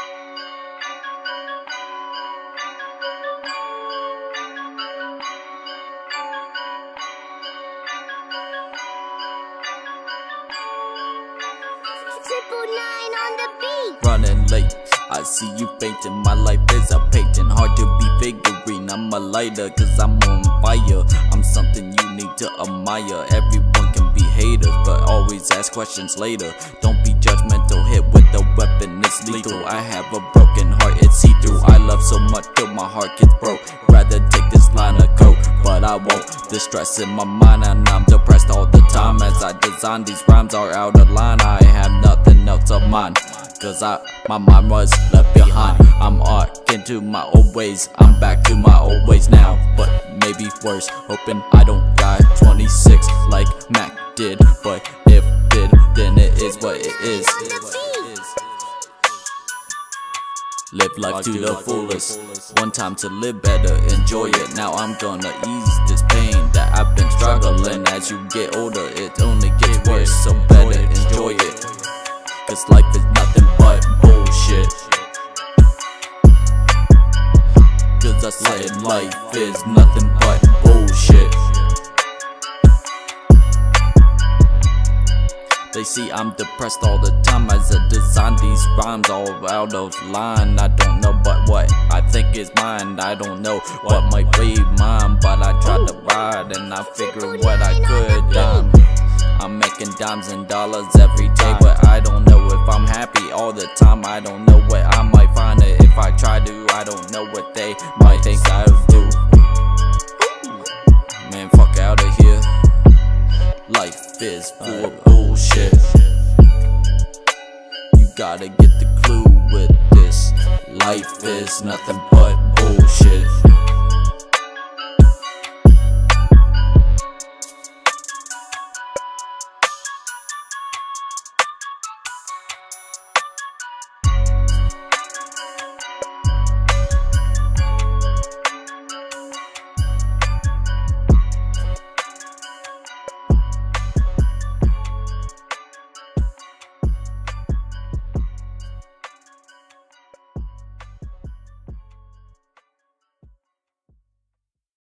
Triple 9 on the beat. Running late, I see you fainting. My life is a painting, hard to be figurine. I'm a lighter cause I'm on fire. I'm something you need to admire. Everyone can be haters, but always ask questions later. Don't be judgmental, hit with a weapon, it's lethal. I have a broken heart, it's see-through. I love so much till my heart gets broke. Rather take this line of coke, but I won't. The stress in my mind and I'm depressed all the time. As I design these rhymes are out of line. I have nothing else of mine, cause my mind was left behind. I'm arcing to my old ways, I'm back to my old ways now, but maybe worse, hoping I don't die 26 like Mac did. But if did, then it is what it is. Live life to the fullest, one time to live better, enjoy it. Now I'm gonna ease this pain that I've been struggling. As you get older, it only gets worse, so better enjoy it, cause life is nothing but bullshit. Cause I said life is nothing but bullshit. They see I'm depressed all the time as I design these rhymes all out of line. I don't know but what I think is mine. I don't know what might be mine, but I try to ride and I figure what I could dime. I'm making dimes and dollars every day, but I don't know if I'm happy all the time. I don't know what I might find it if I try to. I don't know what they might think I'll do. Man, fuck out of here. Life is full of bullshit. You gotta get the clue with this. Life is nothing but bullshit.